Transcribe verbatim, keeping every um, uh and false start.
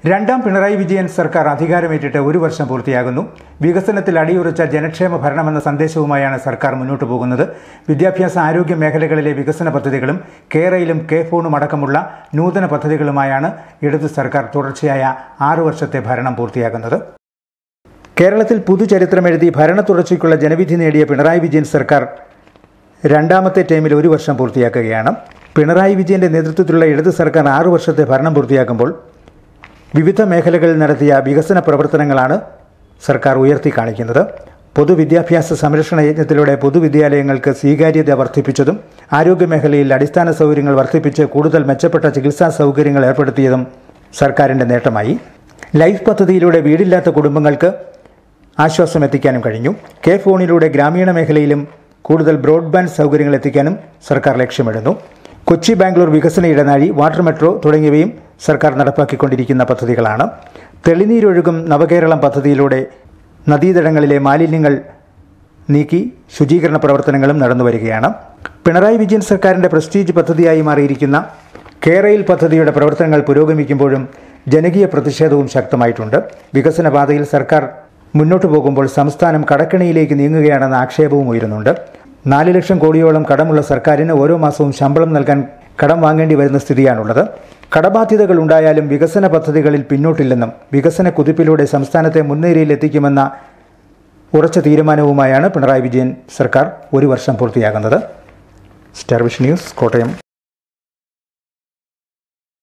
രണ്ടാം പിണറായി വിജയൻ സർക്കാർ അധികാരമേറ്റിട്ട് ഒരു വർഷം പൂർത്തിയാകുന്നു. വികസനത്തിൽ അടിയുറച്ച ജനക്ഷേമ ഭരണമെന്ന സന്ദേശവുമായാണ് സർക്കാർ മുന്നോട്ടു പോകുന്നത്. വിദ്യാഭ്യാസ ആരോഗ്യ മേഖലകളിലെ വികസന പദ്ധതികളും കേരയിലും കെ ഫോണും അടക്കമുള്ള നൂതന പദ്ധതികളുമായാണ് ഇടതു സർക്കാർ തുടർച്ചയായ ആറു വർഷത്തെ ഭരണം പൂർത്തിയാക്കുന്നത്. കേരളത്തിൽ പുതുചരിത്രമെഴുതി ഭരണ തുടർച്ചയ്ക്കുള്ള ജനവിധി നേടിയ പിണറായി വിജയൻ സർക്കാർ രണ്ടാമത്തെ ടേമിൽ ഒരു വർഷം പൂർത്തിയാക്കുകയാണ്. പിണറായി വിജയന്റെ നേതൃത്വത്തിലുള്ള ഇടതു സർക്കാർ ആറു വർഷത്തെ ഭരണം പൂർത്തിയാക്കുമ്പോൾ വിവിധ മേഖലകളിൽ നടത്തിയ വികസന പ്രവർത്തനങ്ങളാണ് സർക്കാർ ഉയർത്തി കാണിക്കുന്നത്. പൊതുവിദ്യാഭ്യാസ സംരക്ഷണ യജ്ഞത്തിലൂടെ പൊതുവിദ്യാലയങ്ങൾക്ക് സ്വീകാര്യത വർദ്ധിപ്പിച്ചതും ആരോഗ്യമേഖലയിൽ അടിസ്ഥാന സൗകര്യങ്ങൾ വർദ്ധിപ്പിച്ച് കൂടുതൽ മെച്ചപ്പെട്ട ചികിത്സാ സൗകര്യങ്ങൾ ഏർപ്പെടുത്തിയതും സർക്കാരിൻ്റെ നേട്ടമായി. ലൈഫ് പദ്ധതിയിലൂടെ വീടില്ലാത്ത കുടുംബങ്ങൾക്ക് ആശ്വാസം എത്തിക്കാനും കഴിഞ്ഞു. കെ ഫോണിലൂടെ ഗ്രാമീണ മേഖലയിലും കൂടുതൽ ബ്രോഡ്ബാൻഡ് സൗകര്യങ്ങൾ എത്തിക്കാനും സർക്കാർ ലക്ഷ്യമിടുന്നു. കൊച്ചി ബാംഗ്ലൂർ വികസന ഇടനാഴി, വാട്ടർ മെട്രോ തുടങ്ങിയവയും സർക്കാർ നടപ്പാക്കിക്കൊണ്ടിരിക്കുന്ന പദ്ധതികളാണ്. തെളിനീരൊഴുകും നവകേരളം പദ്ധതിയിലൂടെ നദീതടങ്ങളിലെ മാലിന്യങ്ങൾ നീക്കി ശുചീകരണ പ്രവർത്തനങ്ങളും നടന്നുവരികയാണ്. പിണറായി വിജയൻ സർക്കാരിൻ്റെ പ്രസ്റ്റീജ് പദ്ധതിയായി മാറിയിരിക്കുന്ന കേരയിൽ പദ്ധതിയുടെ പ്രവർത്തനങ്ങൾ പുരോഗമിക്കുമ്പോഴും ജനകീയ പ്രതിഷേധവും ശക്തമായിട്ടുണ്ട്. വികസന പാതയിൽ സർക്കാർ മുന്നോട്ടു പോകുമ്പോൾ സംസ്ഥാനം കടക്കെണിയിലേക്ക് നീങ്ങുകയാണെന്ന ആക്ഷേപവും ഉയരുന്നുണ്ട്. നാല് ലക്ഷം കോടിയോളം കടമുള്ള സർക്കാരിന് ഓരോ മാസവും ശമ്പളം നൽകാൻ കടം വാങ്ങേണ്ടി വരുന്ന സ്ഥിതിയാണുള്ളത്. കടബാധ്യതകൾ ഉണ്ടായാലും വികസന പദ്ധതികളിൽ പിന്നോട്ടില്ലെന്നും വികസന കുതിപ്പിലൂടെ സംസ്ഥാനത്തെ മുൻനിരയിലെത്തിക്കുമെന്ന ഉറച്ച തീരുമാനവുമായാണ് പിണറായി വിജയൻ സർക്കാർ ഒരു വർഷം പൂർത്തിയാകുന്നത്. Star vision news, Kottayam.